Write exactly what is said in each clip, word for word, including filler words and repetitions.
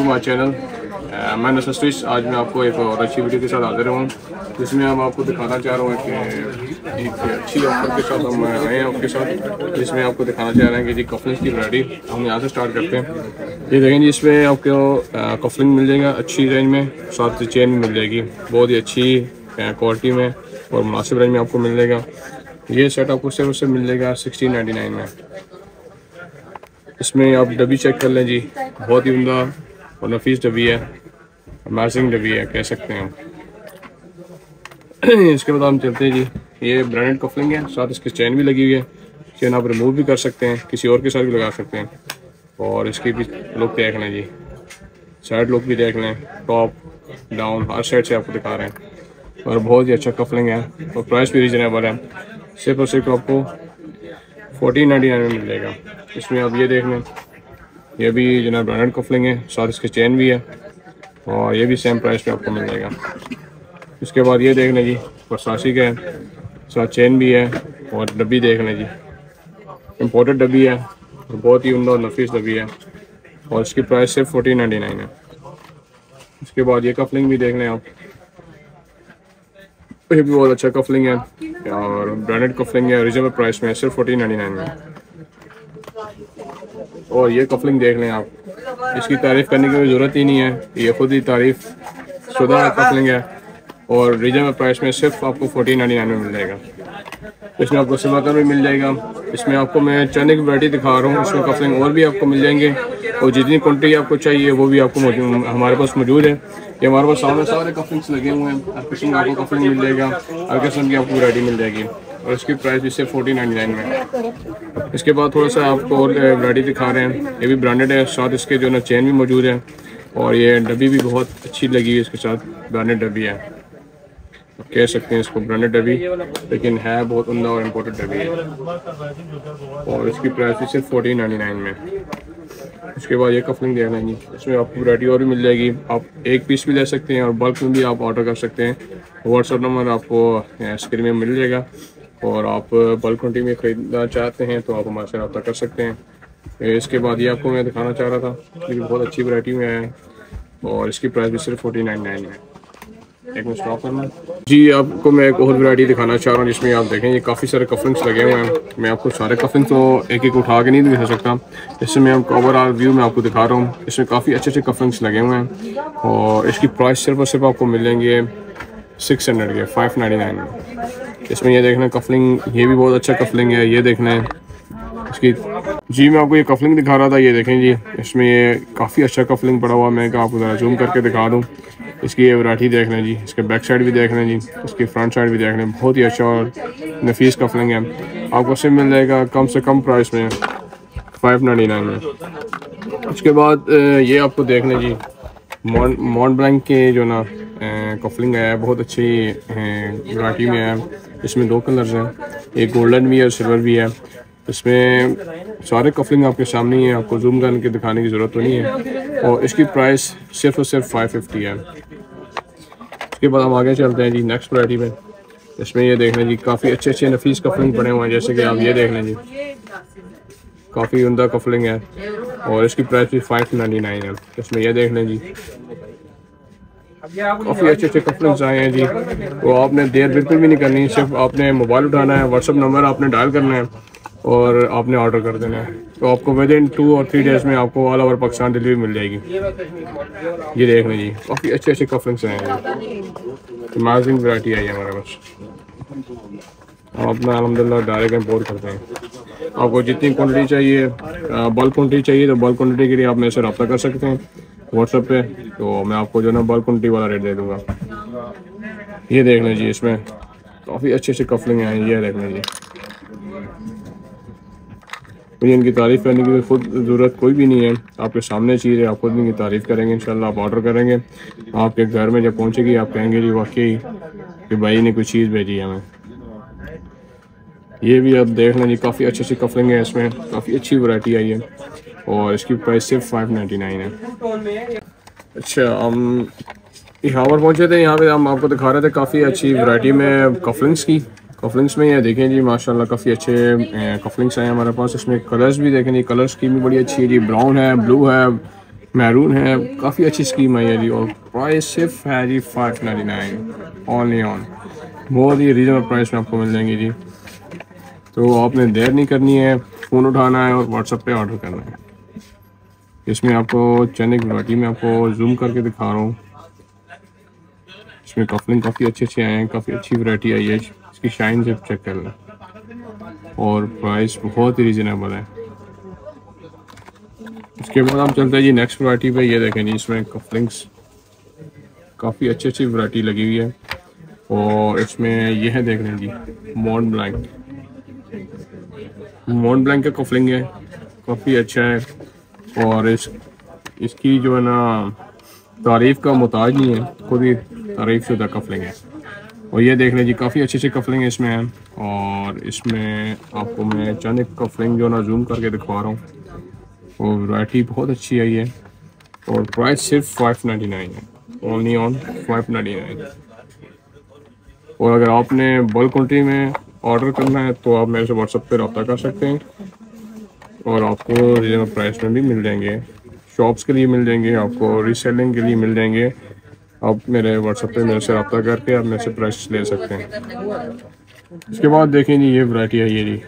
My channel. मैं नसर switch. आज मैं आपको एक और अच्छी वीडियो के साथ हाजिर हूँ, जिसमें हम आपको दिखाना चाह रहा हूँ कि एक अच्छी ऑफर के साथ हम आए हैं आपके साथ, जिसमें आपको दिखाना चाह रहे हैं कि जी कफलिंग की वैरायटी हम यहाँ से स्टार्ट करते हैं। ये देखें जी, इसमें आपको कफलिंग मिल जाएगा अच्छी रेंज में, साथ चेन भी मिल जाएगी बहुत ही अच्छी क्वालिटी में और मुनासिब रेंज में आपको मिल जाएगा। ये सेट आपको सिर्फ उससे मिल जाएगा सिक्सटीन नाइन्टी नाइन में। इसमें आप डब्बी चेक कर लें जी, बहुत ही उम्दा और नफीस डब्बी है, अमेजिंग डब्बी है कह सकते हैं हम। इसके बाद हम चलते हैं जी, ये ब्रांडेड कफलिंग है, साथ इसकी चेन भी लगी हुई है। चेन आप रिमूव भी कर सकते हैं, किसी और के साथ भी लगा सकते हैं। और इसकी भी लुक देख लें जी, साइड लुक भी देख लें, टॉप डाउन हर साइड से आपको दिखा रहे हैं। और बहुत ही अच्छा कफलिंग है और प्राइस भी रीजनेबल है, सिर्फ और सिर्फ आपको फोर्टीन नाइन्टी नाइन में मिल जाएगा। इसमें आप ये देख लें, ये भी जो है ब्रांडेड कफलिंग है, साथ इसके चेन भी है और ये भी सेम प्राइस पे आपको मिल जाएगा। इसके बाद ये देख लें जी, वर्साची का है, साथ चेन भी है और डब्बी देख लें जी, इम्पोर्टेड डब्बी है, बहुत ही उम्दा और नफीस डब्बी है और इसकी प्राइस सिर्फ फोर्टीन नाइन्टी नाइन है। इसके बाद ये कफलिंग भी देख लें आप, ये भी बहुत अच्छा कफलिंग है और ब्रांडेड कफलिंग है, रिजनेबल प्राइस में सिर्फ फोर्टीन नाइन्टी नाइन में। और ये कफलिंग देख लें आप, इसकी तारीफ़ करने की कोई ज़रूरत ही नहीं है, ये खुद ही तारीफ़ शुदा कफलिंग है और रिजनेबल प्राइस में सिर्फ आपको फोर्टीन नाइन्टी नाइन में मिल जाएगा। इसमें आपको सिल्वर भी मिल जाएगा। इसमें आपको मैं चने की वैरायटी दिखा रहा हूँ, इसमें कफलिंग और भी आपको मिल जाएंगे और जितनी क्वान्टिटी आपको चाहिए वो भी आपको हमारे पास मौजूद है। ये हमारे पास सामने सारे कफलिंग्स लगे हुए हैं, हर किस्म का आपको कफलिंग मिल जाएगा, हर किस्म की आपको वैरायटी मिल जाएगी और इसकी प्राइस भी सिर्फ फोर्टीन नाइन्टी नाइन में। इसके बाद थोड़ा सा आपको और वैरायटी दिखा रहे हैं, ये भी ब्रांडेड है, साथ इसके जो ना चेन भी मौजूद है और ये डब्बी भी बहुत अच्छी लगी है, इसके साथ ब्रांडेड डब्बी है, कह सकते हैं इसको ब्रांडेड डब्बी, लेकिन है बहुत उम्दा और इम्पोर्टेड डब्बी है और इसकी प्राइस भी सिर्फ फोर्टीन नाइन्टी नाइन में। इसके बाद ये कफलिंग देख लेंगे, इसमें आपको वैरायटी और भी मिल जाएगी, आप एक पीस भी ले सकते हैं और बल्क में भी आप ऑर्डर कर सकते हैं। व्हाट्सअप नंबर आपको स्क्रीन में मिल जाएगा और आप बल्क क्वान्टिटी में ख़रीदना चाहते हैं तो आप हमारे से रब्ता कर सकते हैं। इसके बाद ये आपको मैं दिखाना चाह रहा था, ये बहुत अच्छी वैरायटी में है और इसकी प्राइस भी सिर्फ फोर्टीन नाइन्टी नाइन है। एक मिनट स्टॉप करना जी, आपको मैं एक और वैरायटी दिखाना चाह रहा हूँ, जिसमें आप देखें ये काफ़ी सारे कफलिंग्स लगे हुए हैं। मैं आपको सारे कफलिंग्स तो एक एक उठा के नहीं दिखा सकता, इसमें मैं आपको ओवरऑल व्यू में आपको दिखा रहा हूँ। इसमें काफ़ी अच्छे अच्छे कफलिंग्स लगे हुए हैं और इसकी प्राइस सिर्फ और सिर्फ आपको मिलेंगे सिक्स हंड्रेड के फाइव नाइन्टी नाइन में। इसमें ये देखना कफलिंग, ये भी बहुत अच्छा कफलिंग है, ये देखना है इसकी जी। मैं आपको ये कफलिंग दिखा रहा था, ये देखें जी, इसमें ये काफ़ी अच्छा कफलिंग पड़ा हुआ, मैं आपको ज़रा जूम करके दिखा दूँ। इसकी ये वैरायटी देख लें जी, इसके बैक साइड भी देख लें जी, इसकी फ्रंट साइड भी देख लें, बहुत ही अच्छा और नफीस कफलिंग है, आपको सिर्फ मिल जाएगा कम से कम प्राइस में फाइव नाइन्टी नाइन में। उसके बाद ये आपको देख लें जी, मॉन मॉन्ट ब्लैंक के जो ना कफलिंग है, बहुत अच्छी वैरायटी में है। इसमें दो कलर्स हैं, एक गोल्डन भी है और सिल्वर भी है। इसमें सारे कफलिंग आपके सामने ही है, आपको जूम करके दिखाने की ज़रूरत तो नहीं है और इसकी प्राइस सिर्फ और सिर्फ फाइव फिफ्टी है। इसके बाद हम आगे चलते हैं जी नेक्स्ट वैरायटी में। इसमें ये देख लें जी, काफ़ी अच्छे अच्छे नफीस कफलिंग पड़े हुए हैं, जैसे कि आप ये देख लें जी, काफ़ी उम्दा कफलिंग है और इसकी प्राइस भी फाइव नाइन्टी नाइन है। इसमें ये देख लें जी, काफ़ी अच्छे अच्छे कफलिंग्स आए हैं जी, तो आपने देर बिल्कुल भी नहीं करनी, सिर्फ आपने मोबाइल उठाना है, व्हाट्सअप नंबर आपने डायल करना है और आपने ऑर्डर कर देना है, तो आपको विद इन टू और थ्री डेज में आपको ऑल ओवर पाकिस्तान डिलीवरी मिल जाएगी। ये देख लें जी, काफ़ी अच्छे अच्छे कफलिंग्स हैं, अमेजिंग वैरायटी आई है हमारे पास। हम अपना अल्हम्दुलिल्लाह डायरेक्ट इम्पोर्ट करते हैं। आपको जितनी क्वान्टिटी चाहिए, बल्क क्वान्टिटी चाहिए, तो बल्क क्वान्टिटी के लिए आप मेरे से रब्ता कर सकते हैं व्हाट्सएप पे, तो मैं आपको जो ना बल्क क्वान्टिटी वाला रेट दे दूँगा। ये देख लें जी, इसमें काफ़ी अच्छे अच्छे कफलिंग हैं, ये देख लें जी, मुझे इनकी तारीफ़ करने की खुद ज़रूरत कोई भी नहीं है, आपके सामने चीज़ है, आप खुद इनकी तारीफ़ करेंगे इंशाल्लाह। आप ऑर्डर करेंगे, आपके घर में जब पहुंचेगी आप कहेंगे जी वाकई कि भाई ने कोई चीज़ भेजी है हमें। ये भी आप देख लें जी, काफ़ी अच्छी अच्छी कफलिंग है, इसमें काफ़ी अच्छी वैरायटी आई है और इसकी प्राइस सिर्फ फाइव नाइन्टी नाइन है। अच्छा, हम यहाँ पर पहुँचे थे, यहाँ पर हम आपको दिखा रहे थे काफ़ी अच्छी वैरायटी में कफलिंग्स की। कफलिंग्स में ये देखें जी, माशाल्लाह काफ़ी अच्छे कफलिंग्स हैं हमारे पास। इसमें कलर्स भी देखें जी, कलर स्कीम भी बड़ी अच्छी है जी, ब्राउन है, ब्लू है, मैरून है, काफ़ी अच्छी स्कीम है जी। और प्राइस सिर्फ है जी five ninety nine only on, बहुत ही रीजनेबल प्राइस में आपको मिल जाएंगी जी। तो आपने देर नहीं करनी है, फ़ोन उठाना है और व्हाट्सएप पे ऑर्डर करना है। इसमें आपको चने की वैरायटी में आपको जूम करके दिखा रहा हूँ। इसमें कफलिंग काफ़ी अच्छे अच्छे आए हैं, काफ़ी अच्छी वैरायटी आई है। इसकी शाइन से चेक कर लें और प्राइस बहुत ही रीजनेबल है। इसके बाद हम चलते हैं जी नेक्स्ट वैरायटी पे। ये देखें जी, इसमें कफलिंग्स काफ़ी अच्छी अच्छी वैरायटी लगी हुई है। और इसमें यह है, देख लें जी, मॉन्ट ब्लैंक मॉन्ट ब्लैंक का कफलिंग है, काफ़ी अच्छा है। और इस इसकी जो है ना तारीफ़ का मोहताज नहीं है, खुद ही तारीफ़ शुदा कफलिंग है। और ये देख लें जी, काफ़ी अच्छी अच्छी कफलिंग है इसमें है। और इसमें आपको मैं चंद कफलिंग जो ना जूम करके दिखवा रहा हूँ, और वैरायटी बहुत अच्छी आई है। और प्राइस सिर्फ फाइव नाइन्टी नाइन है, only on five ninety nine. और अगर आपने बल्क क्वान्टिटी में ऑर्डर करना है तो आप मेरे से व्हाट्सएप पे रब्ता कर सकते हैं और आपको रीजनेबल प्राइस में भी मिल जाएंगे। शॉप्स के लिए मिल जाएंगे, आपको रीसेलिंग के लिए मिल जाएंगे। आप मेरे व्हाट्सएप पे मेरे से रब्ता करके आप मेरे से प्राइस ले सकते हैं। इसके बाद देखें जी, ये वैरायटी है ये जी,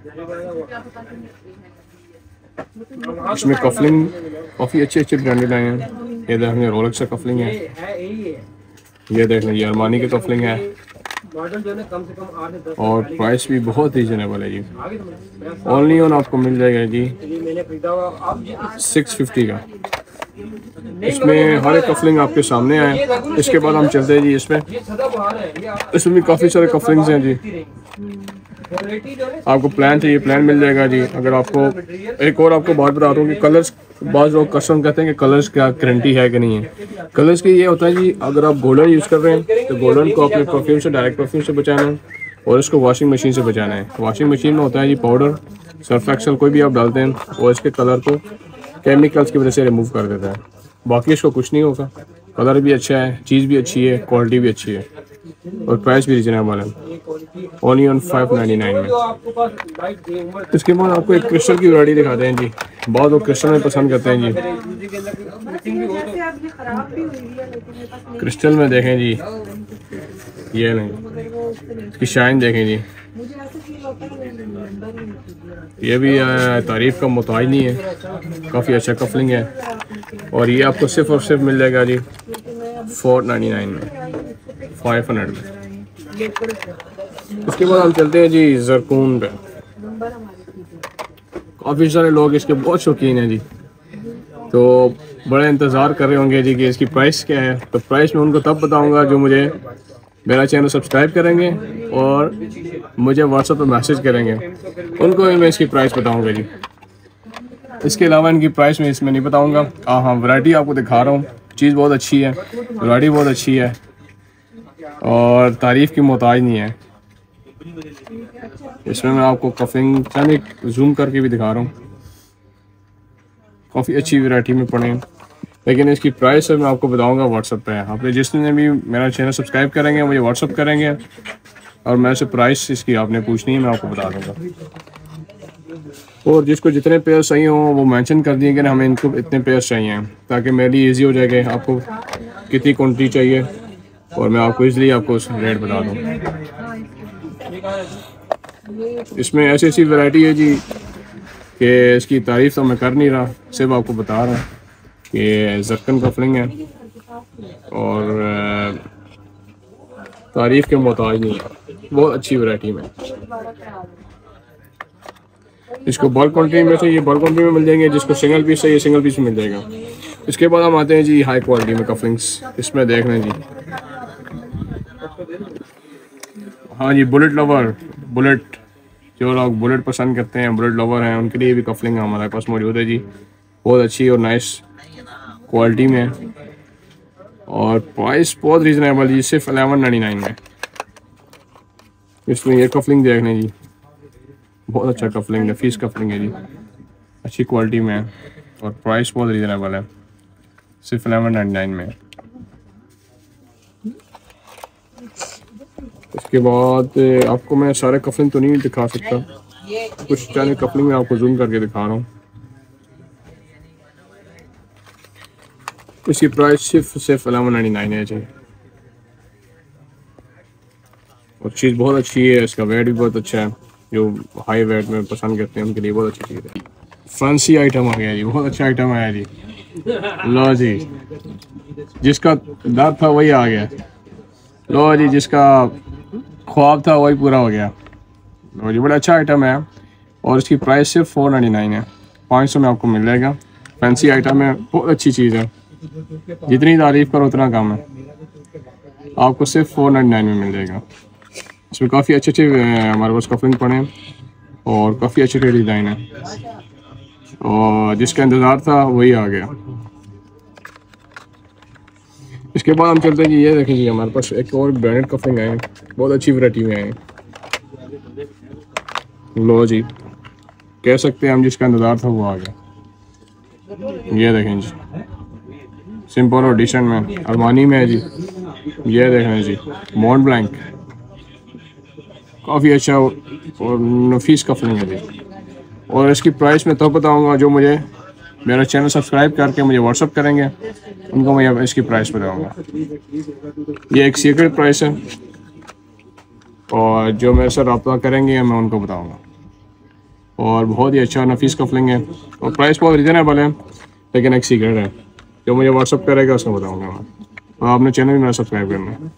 इसमें कफलिंग काफ़ी अच्छे अच्छे ब्रांडेड आए हैं। ये देखें रोलेक्स का कफलिंग है, ये देख लें ये अरमानी की कफलिंग है। और प्राइस भी बहुत रीजनेबल है जी, ओनली ऑन आपको मिल जाएगा जी सिक्स फिफ्टी का। इसमें हर एक कफलिंग आपके सामने आए। इसके बाद हम चलते हैं जी, इसमें इसमें भी काफ़ी सारे कफलिंग्स हैं जी। आपको प्लान चाहिए, प्लान मिल जाएगा जी। अगर आपको एक और आपको बात बता दूँ कि कलर्स, बाज़ लोग कस्टमर कहते हैं कि कलर्स क्या गारंटी है कि नहीं है। कलर्स की ये होता है जी, अगर आप गोल्डन यूज़ कर रहे हैं तो गोल्डन को अपने परफ्यूम से, डायरेक्ट परफ्यूम से बचाना है और इसको वॉशिंग मशीन से बचाना है। वॉशिंग मशीन में होता है जी पाउडर, सर्फ एक्सेल कोई भी आप डालते हैं और इसके कलर को केमिकल्स की वजह से रिमूव कर देता है। बाकी इसको कुछ नहीं होगा, कलर भी अच्छा है, चीज़ भी अच्छी है, क्वालिटी भी अच्छी है और प्राइस भी रीजनेबल है, only on five ninety nine में। इसके बाद आपको एक क्रिस्टल की वैरायटी दिखाते हैं जी। बहुत लोग क्रिस्टल में पसंद करते हैं जी। क्रिस्टल में देखें जी, ये नहीं, इसकी शाइन देखें जी, ये भी तारीफ़ का मोहताज नहीं है, काफ़ी अच्छा कफलिंग है। और ये आपको सिर्फ और सिर्फ मिल जाएगा जी फोर नाइन्टी नाइन में, फाइव हंड्रेड में। उसके बाद हम चलते हैं जी जरकून पे। काफ़ी सारे लोग इसके बहुत शौकीन हैं जी, तो बड़े इंतज़ार कर रहे होंगे जी कि इसकी प्राइस क्या है। तो प्राइस मैं उनको तब बताऊंगा जो मुझे मेरा चैनल सब्सक्राइब करेंगे और मुझे व्हाट्सएप पर मैसेज करेंगे, उनको भी मैं इसकी प्राइस बताऊंगा जी। इसके अलावा इनकी प्राइस मैं इसमें नहीं बताऊंगा। हाँ हाँ, वैरायटी आपको दिखा रहा हूँ, चीज़ बहुत अच्छी है, वैरायटी बहुत अच्छी है और तारीफ़ की मोहताज नहीं है। इसमें मैं आपको कफलिंग चंद एक जूम करके भी दिखा रहा हूँ, काफ़ी अच्छी वैरायटी में पड़े हैं। लेकिन इसकी प्राइस मैं आपको बताऊंगा व्हाट्सएप पे। आपने जिसने भी मेरा चैनल सब्सक्राइब करेंगे मुझे व्हाट्सएप करेंगे और मैं से प्राइस इसकी आपने पूछनी है, मैं आपको बता दूंगा। और जिसको जितने पेयर चाहिए हों वो मेंशन कर दिए कि हमें इनको इतने पेयर चाहिए, ताकि मेरे लिए ईजी हो जाएगा आपको कितनी क्वान्टिटी चाहिए और मैं आपको ईजिली आपको रेट बता दूँ। इसमें ऐसी ऐसी वैरायटी है जी कि इसकी तारीफ़ तो मैं कर नहीं रहा, सिर्फ आपको बता रहा हूँ कि जरकन कफलिंग है और तारीफ़ के मोहताज नहीं है, बहुत अच्छी वैरायटी में। इसको बल्क क्वान्टिटी में चाहिए, बल्क क्वान्टिटी में मिल जाएंगे, जिसको सिंगल पीस चाहिए सिंगल पीस में मिल जाएगा। इसके बाद हम आते हैं जी हाई क्वालिटी में कफलिंग्स। इसमें देख लें जी, हाँ जी, बुलेट लवर, बुलेट जो लोग बुलेट पसंद करते हैं, बुलेट लवर हैं, उनके लिए भी कफलिंग हमारे पास मौजूद है जी, बहुत अच्छी और नाइस क्वालिटी में और प्राइस बहुत रीजनेबल जी, सिर्फ एलेवन नाइन्टी नाइन में। इसमें ये कफलिंग देख लें जी, बहुत अच्छा कफलिंग है, फीस कफलिंग है जी, अच्छी क्वालिटी में है और प्राइस बहुत रीजनेबल है, सिर्फ एलेवन नाइन्टी नाइन में। इसके बाद आपको मैं सारे कफलिंग तो नहीं दिखा सकता, कुछ चंद कफलिंग में आपको जूम करके दिखा रहा हूँ। इसकी प्राइस सिर्फ सिर्फ अलेवन नाइन्टी नाइन है जी। और चीज़ बहुत अच्छी है, इसका वेट भी बहुत अच्छा है। जो हाई वेट में पसंद करते हैं उनके लिए बहुत अच्छी चीज़ है। फैंसी आइटम आ गया जी, बहुत अच्छा आइटम आया जी। लो जी, जिसका दर्द था वही आ गया। लो जी, जिसका ख्वाब था वही पूरा हो गया। लो जी, बड़ा अच्छा आइटम है और इसकी प्राइस सिर्फ फोर नाइन्टी नाइन है। पाँच सौ में आपको मिल जाएगा। फैंसी आइटम है, बहुत अच्छी चीज़ है। जितनी तारीफ़ करो उतना कम है। आपको सिर्फ फोर नाइन्टी नाइन में मिल जाएगा। इसमें काफ़ी अच्छे अच्छे हमारे पास कफलिंग पड़े हैं और काफ़ी अच्छे अच्छे डिज़ाइन है। और जिसका इंतज़ार था वही आ गया। इसके बाद हम चलते हैं जी, ये देखें जी, हमारे पास एक और ब्रांडेड कफलिंग आए हैं, बहुत अच्छी वैरायटी में आए हैं। लो जी, कह सकते हैं हम जिसका इंतज़ार था वो आ गया। ये देखें जी, सिंपल और डिसेंट में अरमानी में है जी। ये देखें जी, मॉन्ट ब्लैंक, काफ़ी अच्छा और नफीस कफलिंग है जी। और इसकी प्राइस मैं तब बताऊंगा जो मुझे मेरा चैनल सब्सक्राइब करके मुझे व्हाट्सअप करेंगे, उनको मैं इसकी प्राइस बताऊंगा। ये एक सीक्रेट प्राइस है और जो मेरे साथ रब्ता करेंगे मैं उनको बताऊंगा। और बहुत ही अच्छा नफीस कफलिंग है और प्राइस बहुत रिजनेबल है, लेकिन एक सीक्रेट है। जो मुझे व्हाट्सअप करेगा उसको बताऊँगा मैं। और आपने चैनल भी मेरा सब्सक्राइब करना है।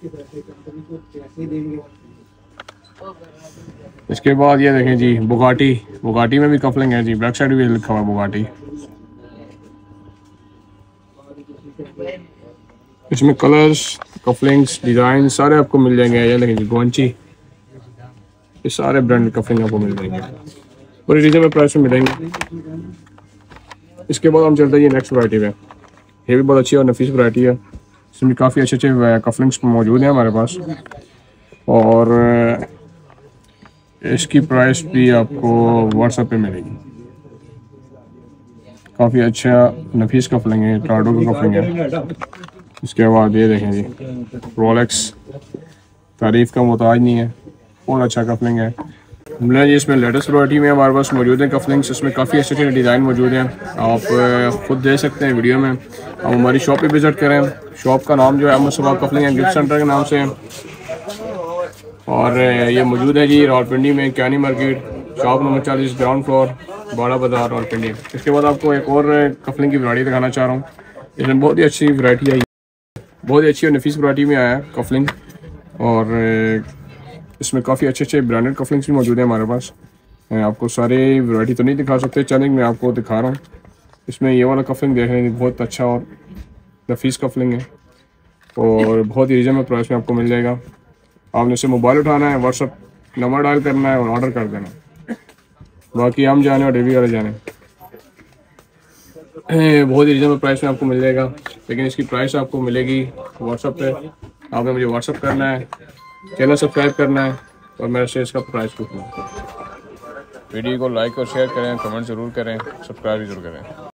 इसके बाद ये देखें जी, बुगाटी। बुगाटी में भी कफलिंग है जी, बैक साइड भी लिखा हुआ है बुगाटी। इसमें कलर्स, कफलिंग्स, डिज़ाइन सारे आपको मिल जाएंगे। ये देखें जी, गोंची, ये सारे ब्रांड कफलिंग आपको मिल जाएंगे, पूरी रीजनेबल प्राइस में मिलेंगे। इसके बाद हम चलते हैं ये नेक्स्ट वैरायटी में। ये भी बहुत अच्छी और नफीस वैरायटी है। इसमें काफ़ी अच्छे अच्छे कफलिंग्स मौजूद हैं हमारे पास और इसकी प्राइस भी आपको व्हाट्सएप पे मिलेगी। काफ़ी अच्छा नफीस कफलिंग है, टार्डो का कफलिंग है। इसके बाद ये देखें जी, रोलेक्स, तारीफ़ का मोहताज नहीं है, बहुत अच्छा कफलिंग है। हमने जी इसमें लेटेस्ट वैरायटी में हमारे पास मौजूद है कफलिंग्स। इसमें काफ़ी अच्छे अच्छे डिज़ाइन मौजूद हैं, आप खुद देख सकते हैं वीडियो में। आप हमारी शॉप पे विज़िट करें। शॉप का नाम जो है Ahmad Sabab cufflink and gift centre के नाम से है और ये मौजूद है जी रावलपिंडी में, क्यानी मार्केट, शॉप नंबर चालीस, ग्राउंड फ्लोर, बड़ा बाजार, रावलपिंडी। इसके बाद आपको एक और कफलिंग की वैरायटी दिखाना चाह रहा हूँ। इसमें बहुत ही अच्छी वैरायटी है, बहुत ही अच्छी और नफीस वैरायटी में आया है कफलिंग। और इसमें काफ़ी अच्छे अच्छे ब्रांडेड कफलिंग्स भी मौजूद है हमारे पास। आपको सारे वैरायटी तो नहीं दिखा सकते, चैलेंज में आपको दिखा रहा हूँ। इसमें ये वाला कफलिंग देख रहे हैं, बहुत अच्छा और नफीस कफलिंग है और बहुत ही रीजनेबल प्राइस में आपको मिल जाएगा। आपने से मोबाइल उठाना है, व्हाट्सअप नंबर डायल करना है और ऑर्डर कर देना। बाकी हम जाने और डिलीवरी वाले जाने। बहुत ही रीजनेबल प्राइस में आपको मिल जाएगा, लेकिन इसकी प्राइस आपको मिलेगी व्हाट्सअप पे। आपने मुझे व्हाट्सअप करना है, चैनल सब्सक्राइब करना है और मेरे से इसका प्राइस पूछना है। वीडियो को लाइक और शेयर करें, कमेंट ज़रूर करें, सब्सक्राइब भी ज़रूर करें।